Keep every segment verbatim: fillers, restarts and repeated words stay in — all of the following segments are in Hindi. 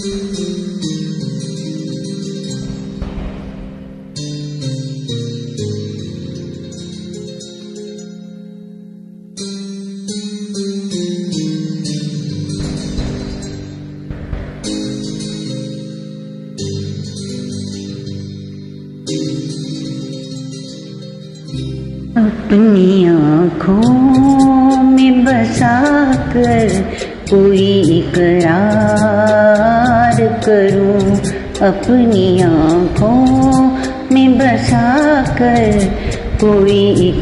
अपनी आँखों में बसा कर कोई इकरार करूं, अपनी आँखों में बसा कर कोई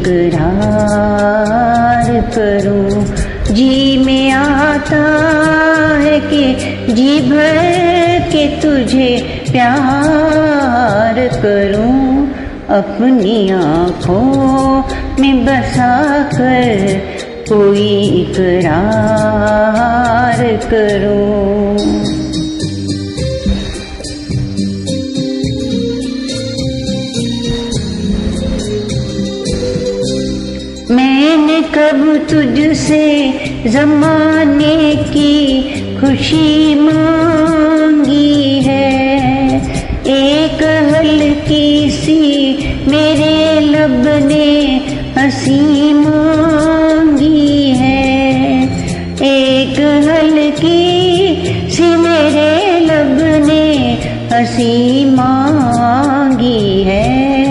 इकरार करूं। जी में आता है कि जी भर के तुझे प्यार करूं, अपनी आँखों में बसा कर कोई इकरार करूं। मैंने कब तुझसे ज़माने की खुशी मांगी है, एक हल्की सी मेरे लब ने हंसी मांगी है, एक हल्की सी मेरे लब ने हंसी मांगी है।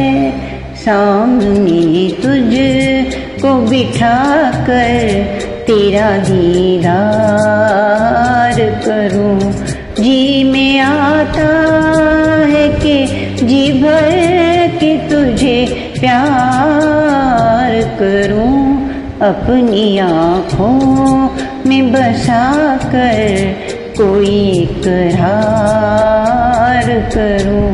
सामने तुझको बिठा कर तेरा दीदार करूं, जी में आता है कि जी भर के तुझे प्यार करूं, अपनी आँखों में बसा कर कोई इकरार करूं।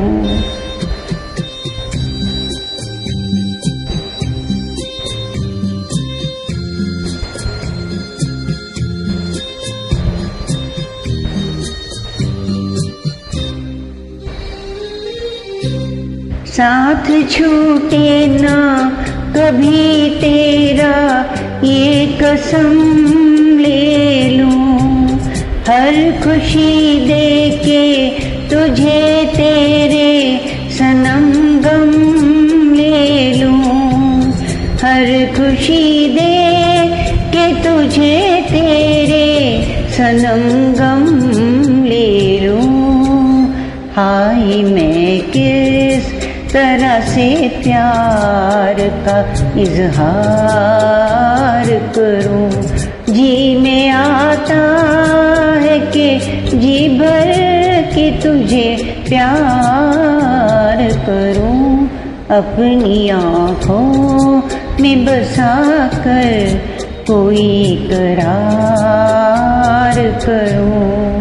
साथ छूटे ना कभी तेरा ये कसम ले लूं, हर खुशी दे के तुझे तेरे सनम गम ले लूं, हर खुशी दे के तुझे तेरे सनम गम ले लूं। हाय मैं किस तरह से प्यार का इजहार करूं, जी में आता है कि जी भर के तुझे प्यार करूं, अपनी आँखों में बसा कर कोई इकरार करूं।